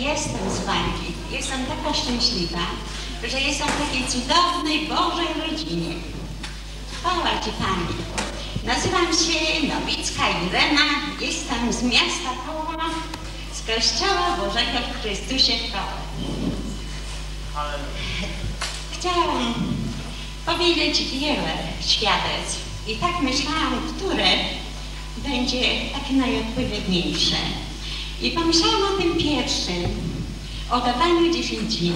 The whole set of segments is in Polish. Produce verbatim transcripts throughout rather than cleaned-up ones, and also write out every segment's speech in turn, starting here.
jestem z wami. Jestem taka szczęśliwa, że jestem w takiej cudownej Bożej rodzinie. Chwała Ci, Pani. Nazywam się Nowicka Irena, jestem z miasta Koła, z Kościoła Bożego w Chrystusie w Kole. Chciałam powiedzieć wiele świadectw i tak myślałam, które będzie takie najodpowiedniejsze. I pomyślałam o tym pierwszym, o dawaniu dziesięciny.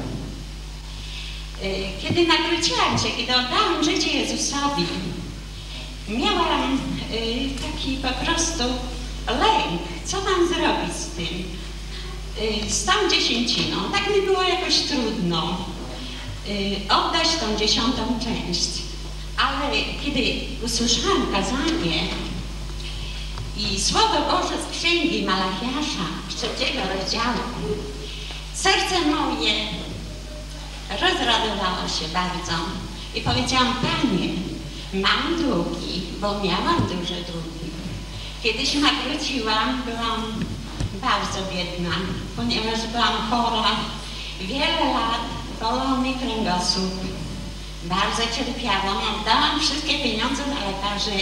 Kiedy nawróciłam się, kiedy oddałam życie Jezusowi, miałam taki po prostu lęk, co mam zrobić z tym, z tą dziesięciną. Tak mi było jakoś trudno oddać tą dziesiątą część. Ale kiedy usłyszałam kazanie i Słowo Boże z Księgi Malachiasza, trzeciego rozdziału, serce moje rozradowało się bardzo i powiedziałam: Panie, mam długi, bo miałam duże długi. Kiedy się nawróciłam, byłam bardzo biedna, ponieważ byłam chora, wiele lat bolał mi kręgosłup, bardzo cierpiałam, oddałam wszystkie pieniądze na lekarzy,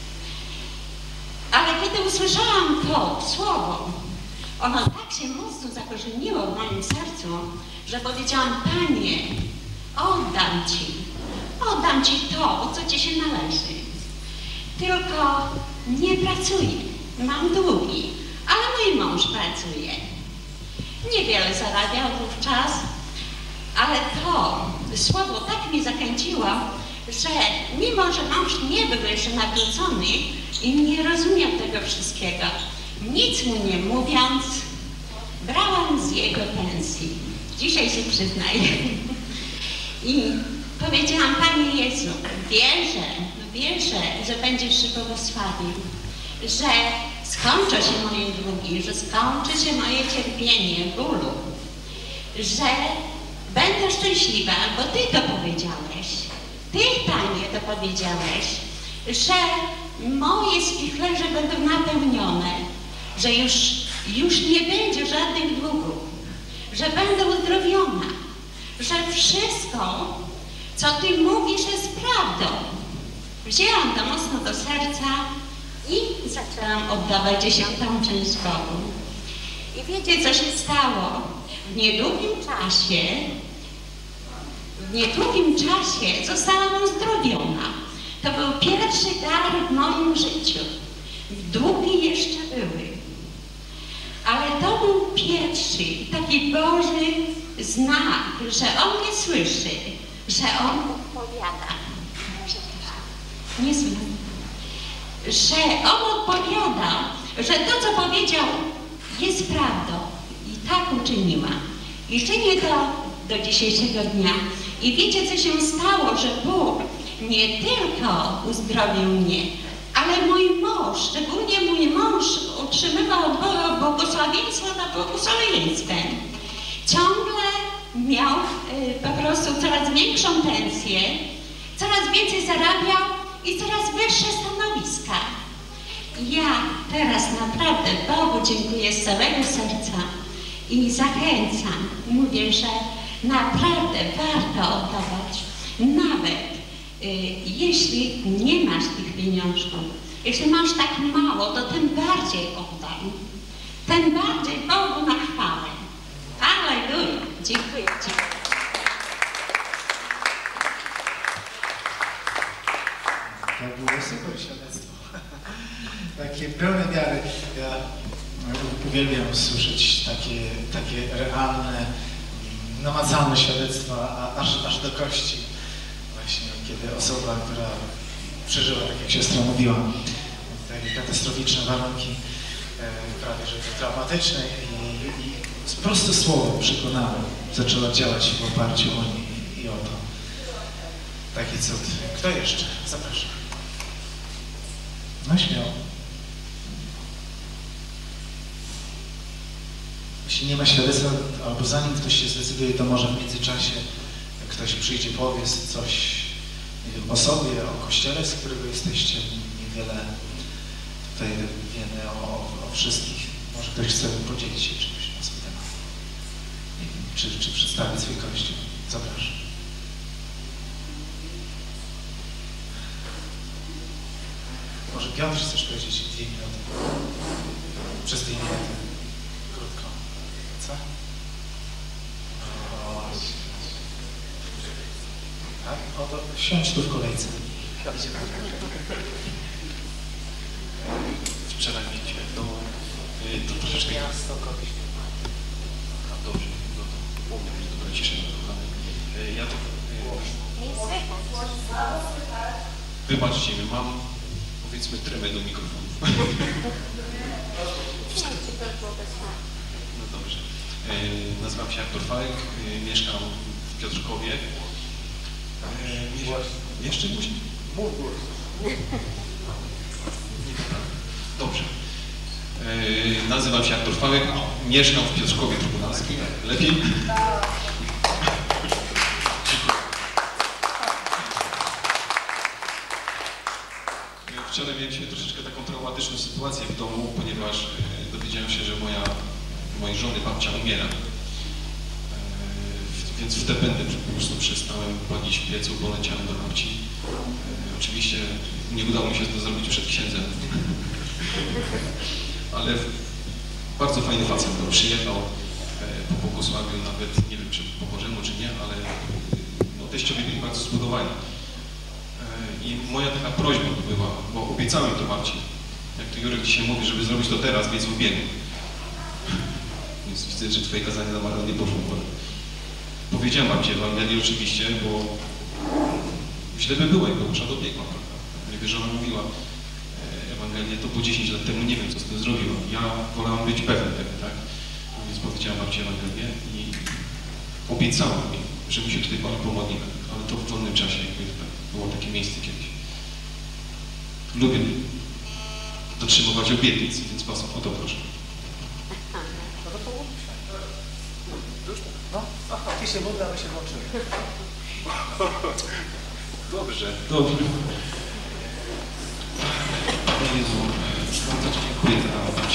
ale kiedy usłyszałam to słowo, ono tak się mocno zakorzeniło w moim sercu, że powiedziałam: Panie, oddam Ci, oddam Ci to, co Ci się należy. Tylko nie pracuję, mam długi, ale mój mąż pracuje. Niewiele zarabiał wówczas, ale to słowo tak mnie zachęciło, że mimo, że mąż nie był jeszcze nawrócony i nie rozumiał tego wszystkiego, nic mu nie mówiąc, brałam z jego pensji. Dzisiaj się przyznaję. I powiedziałam: Panie Jezu, wierzę, wierzę, że będziesz się błogosławił, że skończą się moje długi, że skończy się moje cierpienie, bólu, że będę szczęśliwa, bo Ty to powiedziałeś. Ty, Panie, to powiedziałeś, że moje spichlerze będą napełnione, że już, już nie będzie żadnych długów, że będę uzdrowiona, że wszystko, co Ty mówisz, jest prawdą. Wzięłam to mocno do serca i zaczęłam oddawać dziesiątą część Bogu. I wiecie, co się stało? W niedługim czasie, w niedługim czasie zostałam uzdrowiona. To był pierwszy dar w moim życiu. Długi jeszcze były. Ale to był pierwszy taki Boży znak, że On mnie słyszy, że On odpowiada. Nie słyszę. Że On odpowiada, że to, co powiedział, jest prawdą. I tak uczyniłam. I czynię to do dzisiejszego dnia. I wiecie, co się stało, że Bóg nie tylko uzdrowił mnie, ale mój mąż, szczególnie mój mąż, otrzymywał od Boga błogosławieństwo za błogosławieństwem. Ciągle miał y, po prostu coraz większą pensję, coraz więcej zarabiał i coraz wyższe stanowiska. Ja teraz naprawdę Bogu dziękuję z całego serca i zachęcam. Mówię, że naprawdę warto oddawać, nawet y, jeśli nie masz tych pieniążków. Jeśli masz tak mało, to tym bardziej oddaj. Tym bardziej Bogu na chwałę. Alleluja. Dziękuję Ci. To było super świadectwo. Takie pełne wiary. Ja uwielbiam słyszeć takie, takie realne, namacalne świadectwa, aż, aż do kości. Właśnie kiedy osoba, która przeżyła, tak jak siostra mówiła, takie katastroficzne warunki, prawie że traumatyczne i, i proste słowo przekonane zaczęła działać w oparciu o nie i o to. Taki cud. Kto jeszcze? Zapraszam. No śmiało. Jeśli nie ma świadectwa, albo zanim ktoś się zdecyduje, to może w międzyczasie ktoś przyjdzie, powie coś, nie wiem, o sobie, o Kościele, z którego jesteście. Niewiele tutaj wiemy o, o wszystkich. Może ktoś chce podzielić się czymś na swój temat. czy, czy przedstawić swój Kościół. Zapraszam. Może Piotr chcesz powiedzieć dwie minuty? Przez dwie minuty. Krótko. Co? O, tak? Oto siądź tu w kolejce. Wczoraj mieliśmy w domu, to troszeczkę... Miasto, kogoś. A dobrze, no to upomnę mnie, dobra, ciszę, kochany. Ja to... Wybaczcie mi, mam, powiedzmy, tremę do mikrofonu. No dobrze. Nazywam się Artur Fałek, mieszkam w Piotrkowie. Jeszcze głośniej? Dobrze. Yy, nazywam się Artur Fałek, mieszkam w Piotrkowie Trybunalskim. Lepiej? Wczoraj mieliśmy troszeczkę taką traumatyczną sytuację w domu, ponieważ yy, dowiedziałem się, że moja, mojej żony babcia umiera. Yy, więc w te pędy po prostu przestałem palić w piecu, poleciałem do babci. Yy, oczywiście nie udało mi się to zrobić przed księdzem. Ale bardzo fajny facet, który przyjechał po błogosławiu, nawet nie wiem, czy po Bożemu, czy nie, ale no, teściowie byli bardzo zbudowani. I moja taka prośba była, bo obiecałem to babci, jak to Jurek dzisiaj mówi, żeby zrobić to teraz, więc ubiegł. Więc widzę, że twoje kazanie na marne nie poszło. Powiedziałem babci Ewangelię oczywiście, bo źle by było, jakby muszę dobiegła, prawda? Jak żona mówiła Ewangelię, to po dziesięć lat temu nie wiem, co z tym zrobiła. Ja wolałam być pewny tego, tak? Więc powiedziałem babci Ewangelię i obiecałem mi, że my się tutaj Panu pomodlimy, ale to w wolnym czasie, jakby było takie miejsce kiedyś. Lubię dotrzymywać obietnic, więc Was o to proszę. No to połóżmy się. Już tak. No, aha, Ty się modlę, a my się włączymy. Dobrze, dobrze. Panie Jezu, bardzo Ci dziękuję za Wam się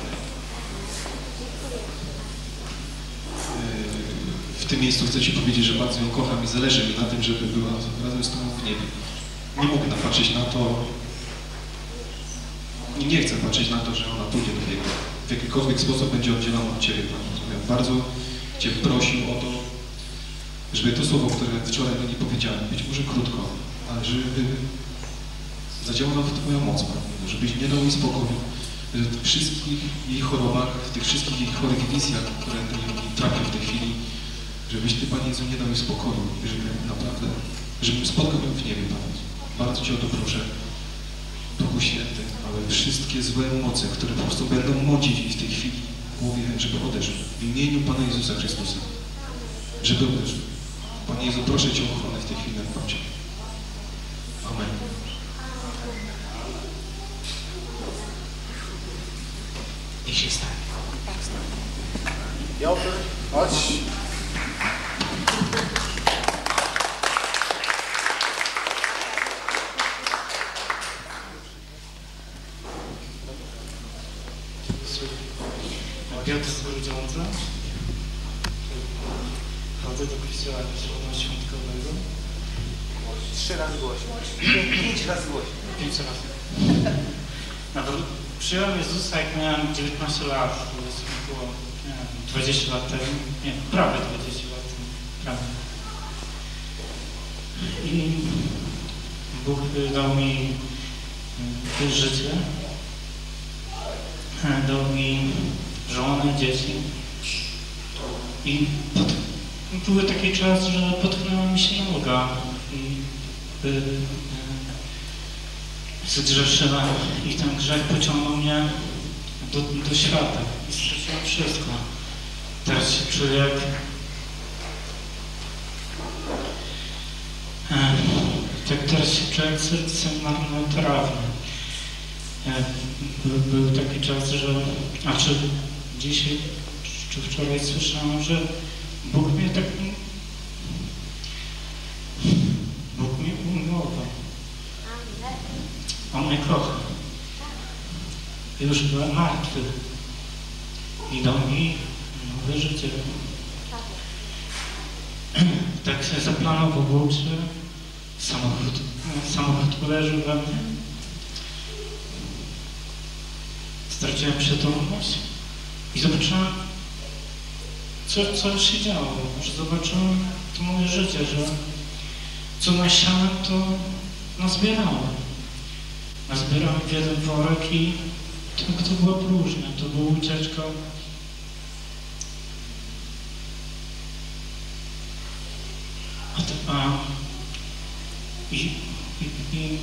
W tym miejscu chcę Ci powiedzieć, że bardzo ją kocham i zależy mi na tym, żeby była razem z Tobą w niebie. Nie mogę napatrzeć na to i nie chcę patrzeć na to, że ona pójdzie do piekła. W jakikolwiek sposób będzie oddzielona od Ciebie, Panie. Ja bardzo Cię prosił o to, żeby to słowo, które wczoraj do niej powiedziałem, być może krótko, ale żeby zadziałała w Twoją moc, Panie, żebyś nie dał jej spokoju w wszystkich jej chorobach, w tych wszystkich jej chorych wizjach, które jej trafią w tej chwili, żebyś Ty, Panie Jezu, nie dał jej spokoju, żeby naprawdę, żebym spotkał ją w niebie, Panie. Bardzo Cię o to proszę, Duchu Święty, ale wszystkie złe moce, które po prostu będą mącić jej w tej chwili w głowie, żeby odeszły. W imieniu Pana Jezusa Chrystusa, żeby odeszły. Panie Jezu, proszę Cię o ochronę w tej chwili, jak Cię. Amen. Niech się stanie. Piotr, chodź. Piotr z Grudziądza. Chodzę do kościoła zielonoświątkowego. Trzy razy głośniej. Pięć razy głośniej. Pięć razy. No to przyjąłem Jezusa, jak miałem dziewiętnaście lat. To było nie wiem, dwadzieścia lat temu. Nie, prawie dwadzieścia lat temu. Prawie. I Bóg dał mi życie. Dał mi żonę, dzieci. I pod, był taki czas, że potknęła mi się noga i y, y, zgrzeszyłem i ten grzech pociągnął mnie do, do świata i straciłem wszystko. Teraz się czuję jak tak teraz się czuję jak serce marnotrawne. Był, był taki czas, że a czy dzisiaj czy wczoraj słyszałem, że Bóg mnie tak Bóg mnie umiłował. On mnie kocha. Już byłem martwy i dał mi nowe życie. tak sobie zaplanował był, że samochód, samochód uderzył we mnie. Straciłem przytomność i zobaczyłem, co, co się działo. Że zobaczyłem to moje życie, że co nasiałem, to nazbierałem. Nazbierałem w jeden worek i to, to była próżnia, to była ucieczka. A, to, a i, i, i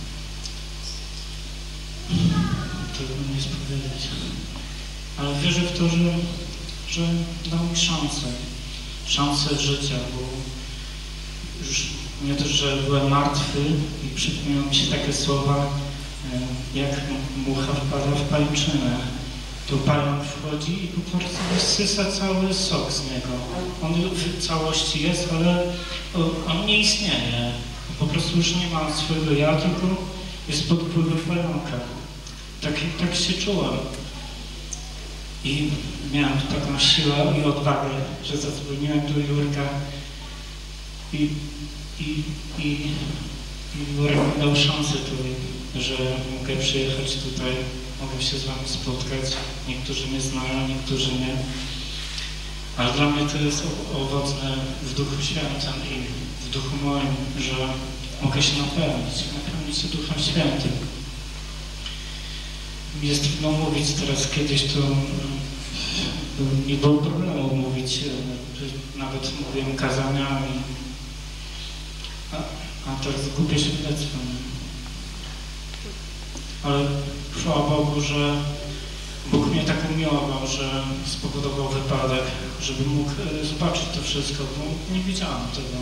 trudno mi jest powiedzieć, ale wierzę w to, że, że dał mi szansę, szansę życia, bo już nie to, że byłem martwy i przypomniały mi się takie słowa, jak mucha wpada w pajęczynę, to pająk wchodzi i po prostu wysysa cały sok z niego. On w całości jest, ale on nie istnieje. Po prostu już nie ma swojego ja, tylko jest pod wpływem pająka. Tak, tak się czułem. I miałem taką siłę i odwagę, że zadzwoniłem do Jurka i, i, i, i Jurek mi dał szansę tutaj, że mogę przyjechać tutaj, mogę się z wami spotkać. Niektórzy mnie znają, niektórzy nie. Ale dla mnie to jest owocne w Duchu Świętym i w Duchu moim, że mogę się napełnić, napełnić się Duchem Świętym. Jest trudno mówić teraz, kiedyś to nie było problemu mówić, nawet mówiłem kazaniami, a, a teraz gubię świadectwem. Ale chwała Bogu, że Bóg mnie tak umiłował, że spowodował wypadek, żebym mógł zobaczyć to wszystko, bo nie widziałem tego.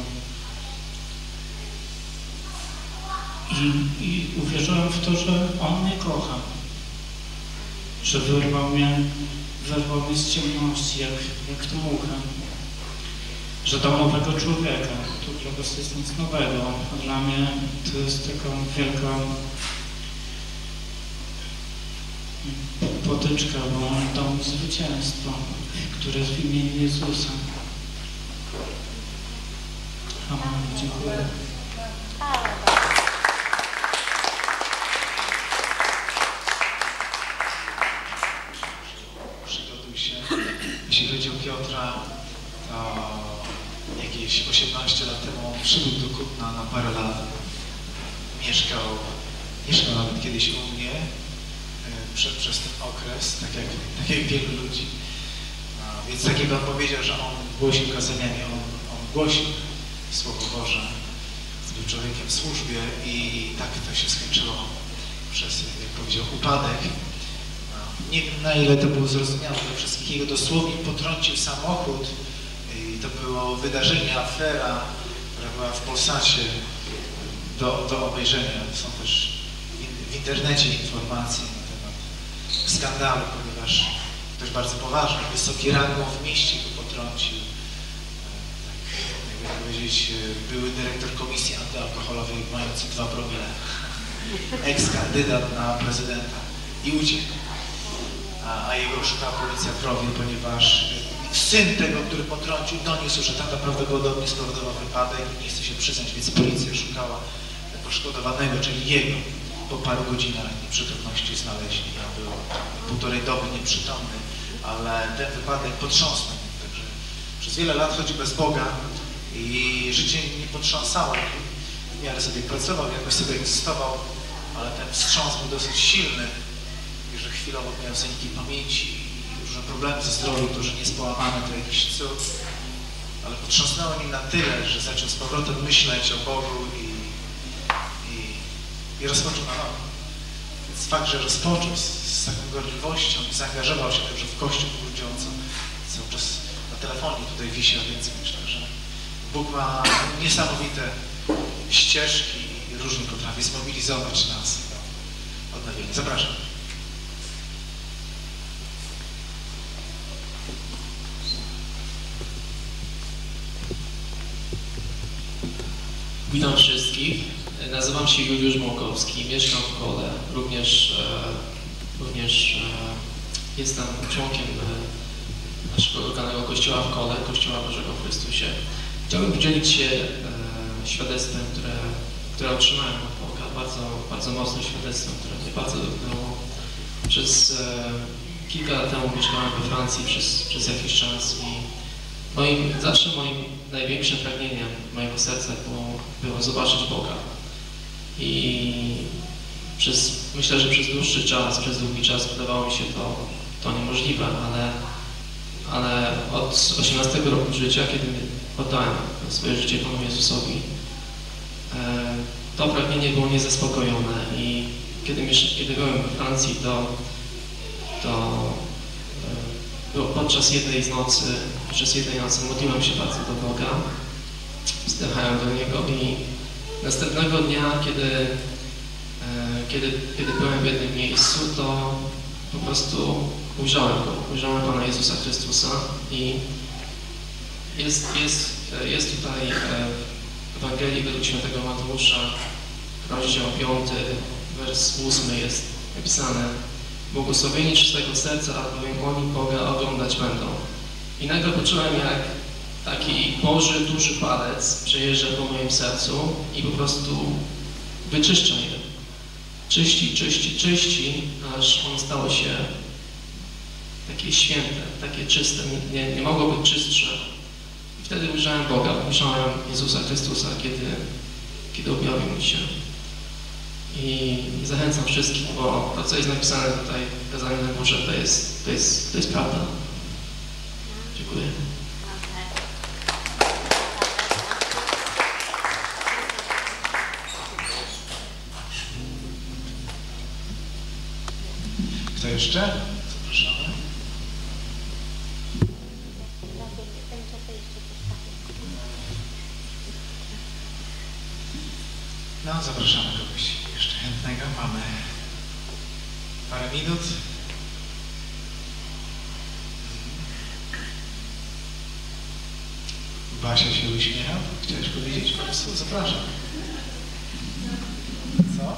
I, i uwierzyłem w to, że On mnie kocha, że wyrwał mnie, wyrwał mnie z ciemności, jak, jak to mucha, że dał nowego człowieka. To dla Was jest nic nowego, a dla mnie to jest taka wielka potyczka, bo On dał mi zwycięstwo, które jest w imieniu Jezusa. Amen. Dziękuję. Przygotuj się. Jeśli chodzi o Piotra, to jakieś osiemnaście lat temu on przybył do Kutna na parę lat. Mieszkał, mieszkał nawet kiedyś u mnie. Przed, przez ten okres, tak jak, tak jak wielu ludzi. No, więc tak jak on powiedział, że on głosił kazaniami, on, on głosił Słowo Boże, był człowiekiem w służbie i tak to się skończyło przez, jak powiedział, upadek. No, nie wiem, na ile to było zrozumiałe dla wszystkich. Jego dosłownie potrącił samochód i to było wydarzenie, afera, która była w Polsacie do, do obejrzenia. Są też w internecie informacje skandalu, ponieważ ktoś bardzo poważny, wysoki rangą w mieście go potrącił. Tak, jakby powiedzieć, były dyrektor komisji antyalkoholowej mający dwa promile, eks-kandydat na prezydenta i uciekł. A, a jego szukała policja w Rowie, ponieważ syn tego, który potrącił, doniósł, że tata prawdopodobnie spowodował wypadek i nie chce się przyznać, więc policja szukała poszkodowanego, czyli jego. Po paru godzinach nieprzytomności znaleźli, a był półtorej doby nieprzytomny, ale ten wypadek potrząsnął. Także przez wiele lat chodzi bez Boga i życie nie potrząsało. W miarę sobie pracował, jakoś sobie egzystował, ale ten wstrząs był dosyć silny i że chwilowo miał zaniki pamięci i różne problemy ze zdrowiem, to, że nie jest połamane, to jakiś cud, ale potrząsnęło nim na tyle, że zaczął z powrotem myśleć o Bogu i I rozpoczął na nowo. Więc fakt, że rozpoczął z, z taką gorliwością i zaangażował się także w Kościół ludziąco, cały czas na telefonie tutaj wisi, a więc myślę, że Bóg ma niesamowite ścieżki i różnie potrafi zmobilizować nas do odnowienia. Zapraszam. Witam wszystkich. Nazywam się Juliusz Małkowski, mieszkam w Kole. Również, e, również e, jestem członkiem e, naszego lokalnego kościoła w Kole, Kościoła Bożego w Chrystusie. Chciałbym podzielić się e, świadectwem, które, które otrzymałem od Boga, bardzo, bardzo mocnym świadectwem, które mnie bardzo dotknęło. Przez e, kilka lat temu mieszkałem we Francji przez, przez jakiś czas i moim, zawsze moim największym pragnieniem mojego serca było, było zobaczyć Boga. I przez, myślę, że przez dłuższy czas, przez długi czas wydawało mi się to, to niemożliwe, ale, ale od osiemnastego roku życia, kiedy oddałem swoje życie Panu Jezusowi, to pragnienie było niezaspokojone i kiedy, kiedy byłem we Francji, to, to było podczas jednej z nocy, podczas jednej nocy modliłem się bardzo do Boga, wzdychałem do Niego i następnego dnia, kiedy, kiedy, kiedy byłem w jednym miejscu, to po prostu ujrzałem Go, ujrzałem Pana Jezusa Chrystusa i jest, jest, jest tutaj w Ewangelii według świętego Mateusza, rozdział piąty, wers ósmy jest napisane: błogosławieni czystego serca, albowiem oni Boga oglądać będą. I nagle poczułem, jak taki Boży, duży palec przejeżdża po moim sercu i po prostu wyczyszcza je. Czyści, czyści, czyści, aż ono stało się takie święte, takie czyste, nie, nie mogło być czystsze. I wtedy ujrzałem Boga, ujrzałem Jezusa Chrystusa, kiedy, kiedy objawił mi się. I zachęcam wszystkich, bo to, co jest napisane tutaj w kazaniu na górze, to jest, to jest, to jest prawda. Dziękuję. Kto jeszcze? Zapraszamy. No, zapraszamy kogoś jeszcze chętnego. Mamy parę minut. Basia się uśmiecha. Chciałeś powiedzieć po prostu? Zapraszam. Co?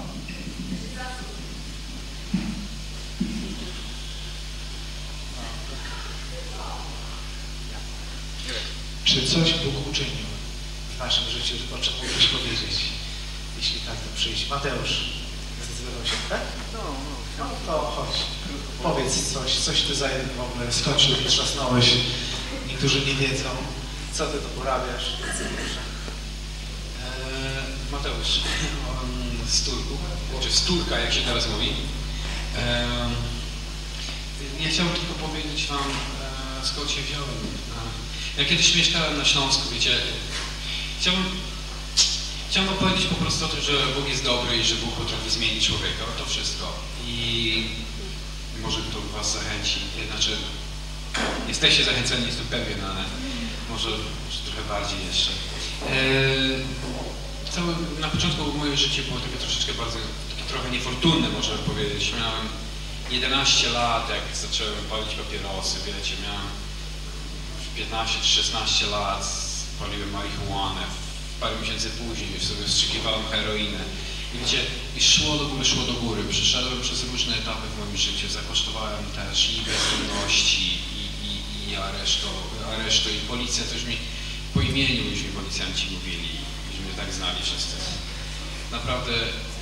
Czy coś Bóg uczynił w naszym życiu, o czym mógłbyś powiedzieć? Jeśli tak, to przyjść. Mateusz zdecydował się, tak? No, no, no to chodź. Powiedz coś, coś ty za w ogóle skończył, wytrzasnąłeś. Niektórzy nie wiedzą, co ty tu porabiasz. Eee, Mateusz, z Turku, czy z Turka, jak się teraz mówi. Eee, ja chciałbym tylko powiedzieć wam, e, skąd się wziąłem. Ja kiedyś mieszkałem na Śląsku, wiecie, chciałbym, chciałbym powiedzieć po prostu o tym, że Bóg jest dobry i że Bóg potrafi zmienić człowieka, to wszystko. I może to was zachęci, znaczy jesteście zachęceni, jestem pewien, ale może, może trochę bardziej jeszcze. Eee, cały, na początku moje życie było takie troszeczkę bardzo, takie trochę niefortunne, można powiedzieć. Miałem jedenaście lat, jak zacząłem palić papierosy, wiecie, miałem piętnaście czy szesnaście lat, paliłem marihuanę, parę miesięcy później już sobie wstrzykiwałem heroinę. I wiecie, i szło do góry, szło do góry. Przeszedłem przez różne etapy w moim życiu, zakosztowałem też i bezdomności, i, i, i aresztu, aresztu, i policja też mi, po imieniu już mi policjanci mówili, już mnie tak znali wszyscy. Naprawdę,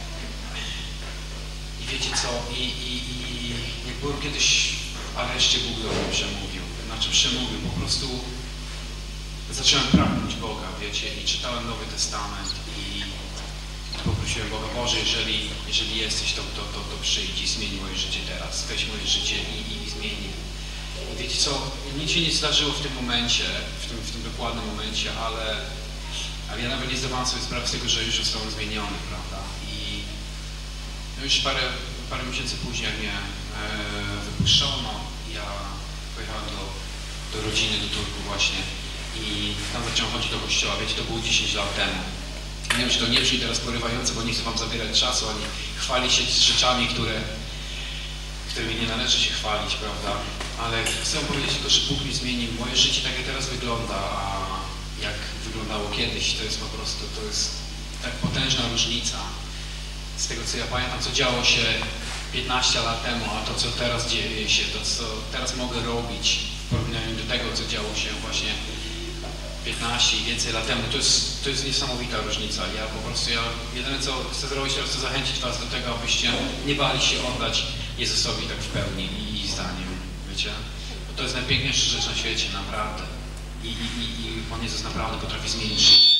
i wiecie co, i, i, i jak byłem kiedyś w areszcie, Bóg do mnie przemówił. Znaczy przemówił, po prostu zacząłem pragnąć Boga, wiecie, i czytałem Nowy Testament i poprosiłem Boga, Boże, jeżeli, jeżeli jesteś, to, to, to, to przyjdź i zmień moje życie teraz, weź moje życie i, i, i zmień. I wiecie co, nic się nie zdarzyło w tym momencie, w tym, w tym dokładnym momencie, ale, ale ja nawet nie zdawałem sobie sprawy z tego, że już zostałem zmieniony, prawda, i no już parę, parę miesięcy później, jak mnie e, wypuszczono, ja pojechałem do, do rodziny, do Turku właśnie i tam zacząłem chodzić do kościoła, wiecie, to było dziesięć lat temu. Nie wiem, czy to nie brzmi teraz porywające, bo nie chcę wam zabierać czasu, ani chwalić się z rzeczami, które, którymi nie należy się chwalić, prawda? Ale chcę powiedzieć tylko, że Bóg mi zmienił moje życie, tak jak teraz wygląda, a jak wyglądało kiedyś, to jest po prostu, to jest tak potężna różnica z tego, co ja pamiętam, co działo się piętnaście lat temu, a to, co teraz dzieje się, to, co teraz mogę robić w porównaniu do tego, co działo się właśnie piętnaście i więcej lat temu, to jest, to jest niesamowita różnica. Ja po prostu, ja jedyne co chcę zrobić, to chcę zachęcić was do tego, abyście nie bali się oddać Jezusowi tak w pełni i, i zdaniem, wiecie? Bo to jest najpiękniejsza rzecz na świecie, naprawdę. I, i, i, i Pan Jezus naprawdę potrafi zmienić życie.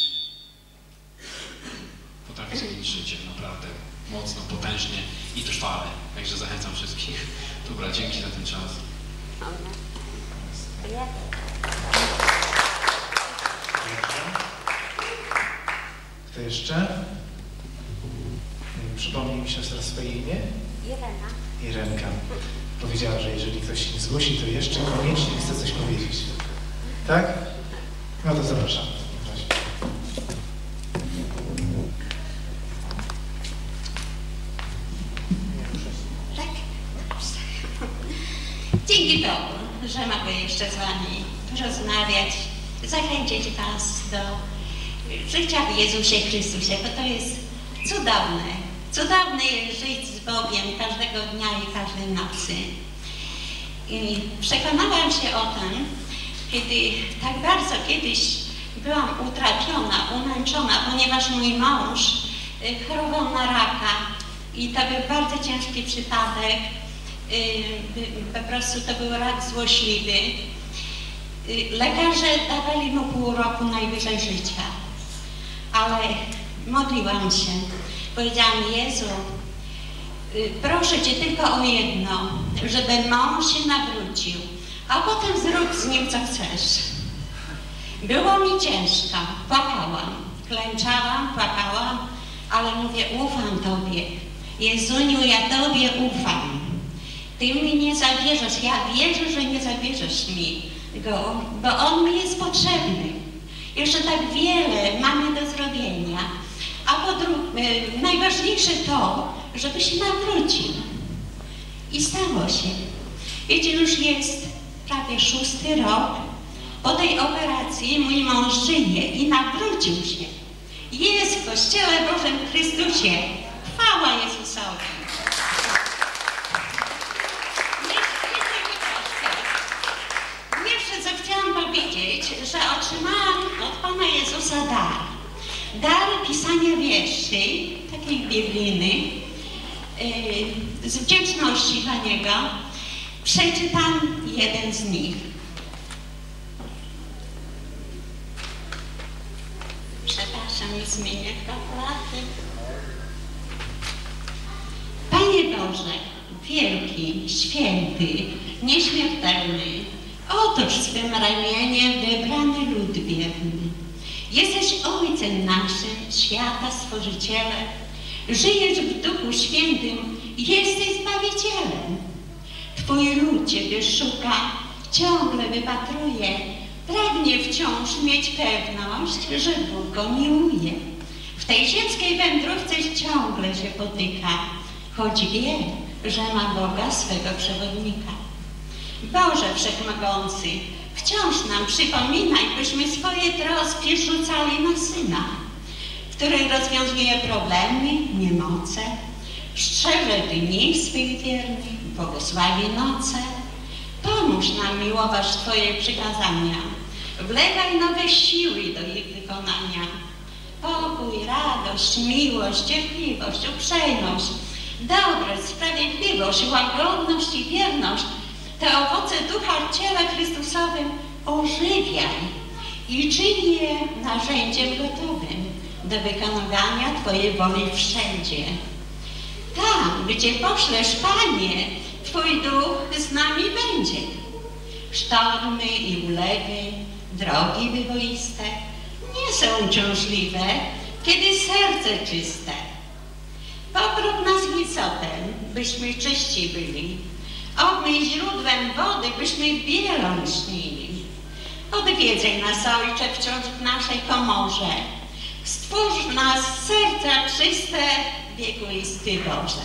Potrafi zmienić życie, naprawdę. Mocno, potężnie i trwale. Także zachęcam wszystkich. Dobra, dzięki za ten czas. Kto jeszcze? Przypomnij mi siostra swoje imię? Irena. Irenka. Powiedziała, że jeżeli ktoś się nie zgłosi, to jeszcze koniecznie chce coś powiedzieć. Tak? No to zapraszam. Tak? Dzięki Bogu, że mogę jeszcze z wami porozmawiać, zachęcić was do życia w Jezusie Chrystusie, bo to jest cudowne. Cudowne jest żyć z Bogiem każdego dnia i każdej nocy. I przekonałam się o tym, kiedy tak bardzo kiedyś byłam utrapiona, umęczona, ponieważ mój mąż chorował na raka i to był bardzo ciężki przypadek. Po prostu to był rak złośliwy. Lekarze dawali mu pół roku najwyżej życia, ale modliłam się. Powiedziałam: Jezu, proszę Cię tylko o jedno, żeby mąż się nawrócił, a potem zrób z nim co chcesz. Było mi ciężko, płakałam, klęczałam, płakałam, ale mówię: ufam Tobie. Jezuniu, ja Tobie ufam. Ty mi nie zabierzesz, ja wierzę, że nie zabierzesz mi go, bo on mi jest potrzebny. Jeszcze tak wiele mamy do zrobienia. A po drugie, najważniejsze to, żeby się nawrócił. I stało się. Wiecie, już jest prawie szósty rok. Po tej operacji mój mąż żyje i nawrócił się. Jest w Kościele Bożym Chrystusie. Chwała Jezusowi. Jeszcze co chciałam powiedzieć, że otrzymałam od Pana Jezusa dar. Dar pisania wierszy, takiej biblijny, yy, z wdzięczności dla Niego. Przeczytam jeden z nich. Przepraszam, zmienię kalkulaty. Panie Boże, wielki, święty, nieśmiertelny, otóż swym ramieniem wybrany lud wierny. Jesteś Ojcem naszym, świata Stworzycielem. Żyjesz w Duchu Świętym, jesteś Zbawicielem. Twój lud Ciebie szuka, ciągle wypatruje, pragnie wciąż mieć pewność, że Bóg go miłuje. W tej ziemskiej wędrówce ciągle się potyka, choć wie, że ma Boga swego przewodnika. Boże Wszechmogący, wciąż nam przypominaj, byśmy swoje troski rzucali na Syna, który rozwiązuje problemy, niemoce, strzeże dni swych wiernych, błogosławi noce. Pomóż nam miłować Twoje przykazania, wlewaj nowe siły do ich wykonania. Pokój, radość, miłość, cierpliwość, uprzejmość, dobroć, sprawiedliwość, łagodność i wierność, te owoce Ducha w ciele Chrystusowym ożywiaj i czyń je narzędziem gotowym do wykonywania Twojej woli wszędzie. Tam, gdzie poślesz, Panie, Twój Duch z nami będzie. Sztormy i ulewy, drogi wyboiste nie są uciążliwe, kiedy serce czyste. Pokrop nas hisotem, byśmy czyści byli. Obmyj źródłem wody, byśmy bielą śnili. Odwiedzaj nas, Ojcze, wciąż w naszej komorze. Stwórz nas serca czyste, wiekuisty Boże.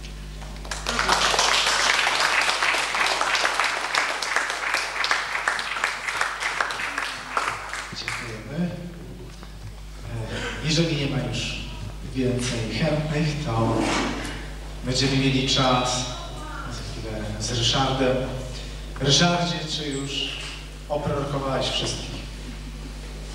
Dziękujemy. Jeżeli nie ma już więcej chętnych, to będziemy mieli czas z Ryszardem. Ryszardzie, czy już oprorokowałeś wszystkich?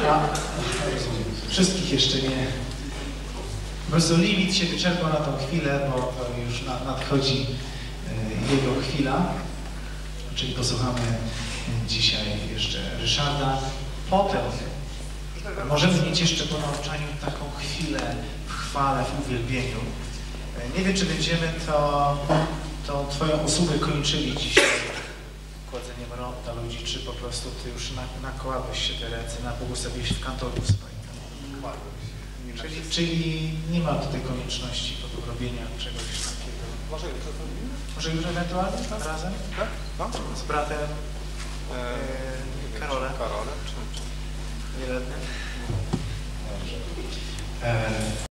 A, rozumiem. Wszystkich jeszcze nie. Po prostu limit się wyczerpał na tą chwilę, bo to już na, nadchodzi y, jego chwila. Czyli posłuchamy dzisiaj jeszcze Ryszarda. Potem możemy mieć jeszcze po nauczaniu taką chwilę w chwale, w uwielbieniu. Nie wiem, czy będziemy to, tą Twoją usługę kończyli dzisiaj kładzeniem rąk dla ludzi, czy po prostu Ty już na, nakładłeś się te ręce, na błogosławiłeś w kantorku swoim. Czyli, czyli nie ma tutaj konieczności robienia czegoś takiego. Może jutro zrobimy? Może już ewentualnie razem? Tak? No? Z bratem Eee, Karolem? Karolem, czy... czy... Nieletnim? Dobrze. Eee,